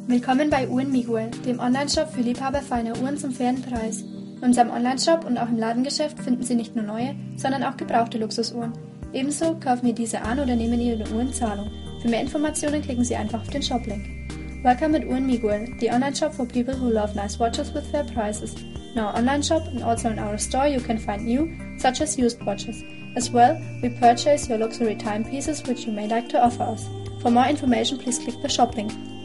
Willkommen bei Uhren Miguel, dem Onlineshop für Liebhaber feiner Uhren zum fairen Preis. In unserem Onlineshop und auch im Ladengeschäft finden Sie nicht nur neue, sondern auch gebrauchte Luxusuhren. Ebenso kaufen wir diese an oder nehmen Ihre Uhr in Zahlung. Für mehr Informationen klicken Sie einfach auf den Shop-Link. Welcome at Uhren Miguel, the online shop for people who love nice watches with fair prices. In our online shop and also in our store you can find new, such as used watches. As well, we purchase your luxury timepieces which you may like to offer us. For more information, please click the shop link.